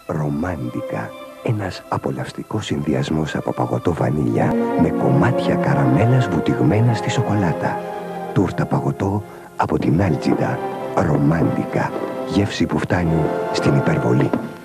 Ρομάντικα. Ένας απολαυστικός συνδυασμός από παγωτό βανίλια με κομμάτια καραμέλας βουτυγμένα στη σοκολάτα. Τούρτα παγωτό από την Άλτζιντα. Ρομάντικα. Γεύση που φτάνει στην υπερβολή.